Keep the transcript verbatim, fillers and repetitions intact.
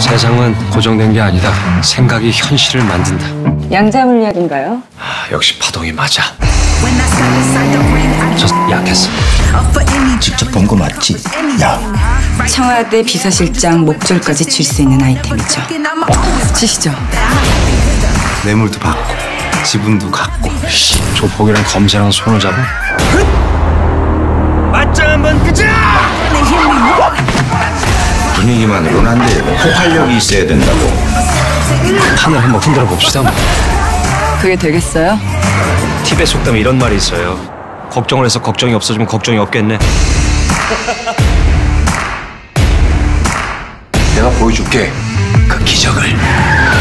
세상은 고정된 게 아니다. 생각이 현실을 만든다. 양자물약인가요? 아, 역시 파동이 맞아. 저 약했어. 직접 본 거 맞지? 야. 청와대 비서실장 목줄까지 줄 수 있는 아이템이죠. 치시죠. 뇌물도 받고 지분도 갖고. 씨, 조폭이랑 검사랑 손을 잡아? 맞짱 한번 끄자! 분위기만으로는 안 돼. 폭발력이 있어야 된다고. 판을 한번 흔들어 봅시다. 그게 되겠어요? 팁에 속담에 이런 말이 있어요. 걱정을 해서 걱정이 없어지면 걱정이 없겠네. 내가 보여줄게. 그 기적을.